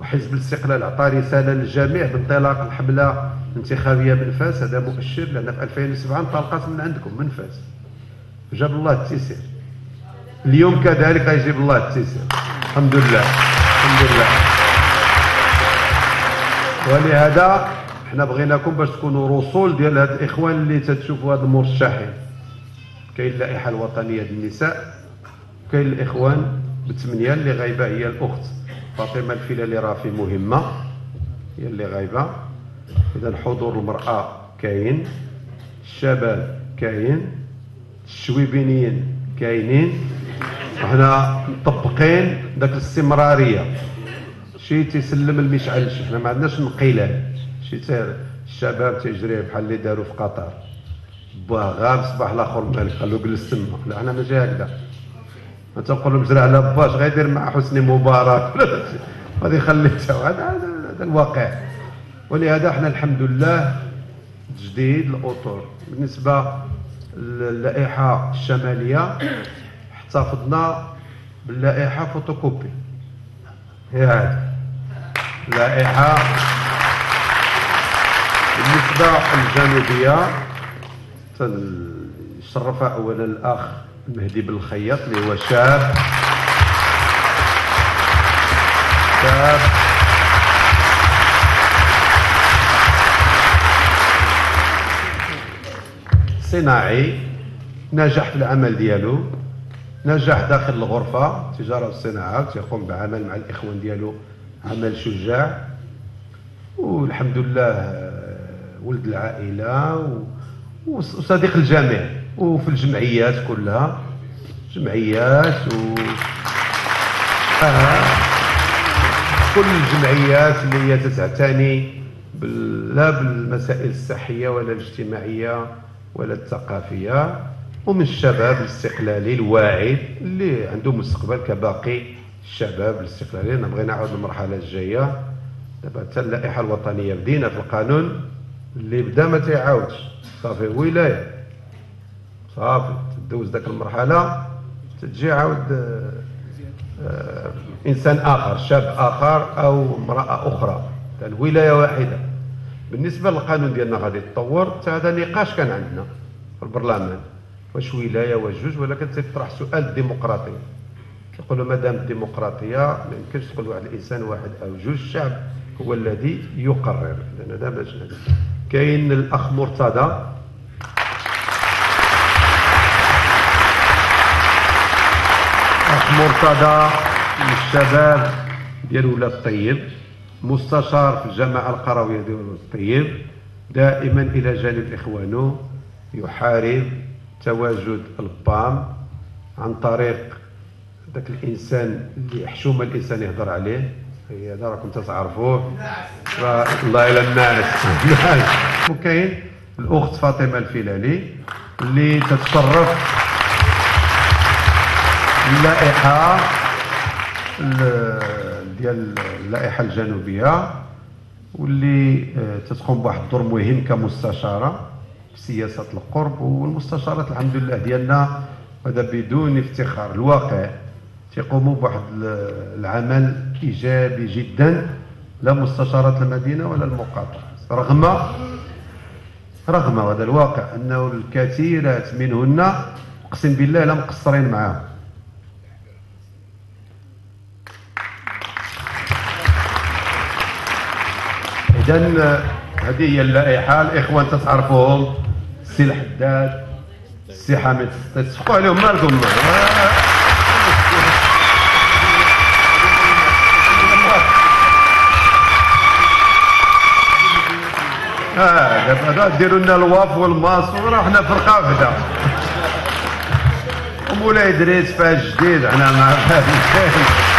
حزب الاستقلال عطى رساله للجميع بانطلاق الحمله الانتخابيه من فاس. هذا مؤشر، لان في 2007 انطلقت من عندكم من فاس، جاب الله التيسير. اليوم كذلك يجيب الله التيسير، الحمد لله الحمد لله. ولهذا حنا بغيناكم باش تكونوا رسول ديال هاد الاخوان اللي تتشوفوا هاد المرشحين. كاين اللائحه الوطنيه للنساء، كاين الاخوان بالثمانيه اللي غايبه، هي الاخت فاطمه الفيلالي راه في مهمه هي اللي غايبه. اذا حضور المراه كاين، الشباب كاين، الشويبينيين كاينين، وحنا مطبقين داك الاستمراريه. شي تيسلم المشعل، حنا ما عندناش انقلاب. شي الشباب تيجري بحال اللي داروا في قطر، باه غاب صباح الاخر مالك قال له جلس تما. لا حنا ماشي هكذا، ما تنقول له بزرع على باش غيدير مع حسني مبارك غادي يخلي حتى هذا الواقع. ولهذا حنا الحمد لله تجديد الاطر. بالنسبه للائحه الشماليه احتفظنا باللائحه فوتوكوبي، هي هذه اللائحه. بالنسبه للجنوبيه تشرفها اولا الاخ مهدي بن الخياط اللي هو شاب صناعي، نجح في العمل ديالو، نجح داخل الغرفه التجاره والصناعه، تيقوم بعمل مع الاخوان ديالو عمل شجاع، والحمد لله ولد العائله وصديق الجميع. وفي الجمعيات كلها، جمعيات كل الجمعيات اللي هي تتعتني لا بالمسائل الصحيه ولا الاجتماعيه ولا الثقافيه، ومن الشباب الاستقلالي الواعد اللي عنده مستقبل كباقي الشباب الاستقلالي. انا بغينا نعاود المرحله الجايه. دابا حتى اللائحه الوطنيه بدينا في القانون اللي بدا ما تيعاودش، صافي ولايه صافي تدوز ذاك المرحله، تجي عاود انسان اخر، شاب اخر او امراه اخرى، الولايه واحده. بالنسبه للقانون ديالنا غادي يتطور، حتى هذا نقاش كان عندنا في البرلمان، واش ولايه واش جوج، ولكن تيطرح سؤال الديمقراطيه. كيقولوا مادام الديمقراطيه ما يمكنش تقول واحد الانسان واحد او جوج، الشعب هو الذي يقرر. لان هذا باش كاين الاخ مرتضى، مرتضى من الشباب ديال ولاد الطيب، مستشار في الجماعه القرويه ديال ولاد الطيب، دائما الى جانب اخوانه يحارب تواجد البام عن طريق ذاك الانسان اللي حشومه الانسان يهضر عليه، هذا راكم تعرفوه الله الى الناس. وكاين الاخت فاطمه الفيلالي اللي تتشرف اللائحه ديال اللائحه الجنوبيه، واللي تتقوم بواحد الدور مهم كمستشاره في سياسه القرب. والمستشارات الحمد لله ديالنا هذا بدون افتخار الواقع تيقوموا بواحد العمل ايجابي جدا، لا مستشارات المدينه ولا المقاطعه، رغم هذا الواقع انه الكثيرات منهن اقسم بالله لا مقصرين معاهم. إذن هذه هي اللائحة. الإخوان تتعرفوهم، السي الحداد، السي حامد السطيط، تسقوا عليهم مالكم. دابا ديروا لنا الواف والماس وراه حنا فرقة وحدة. ومولاي إدريس فاش جديد، حنا ما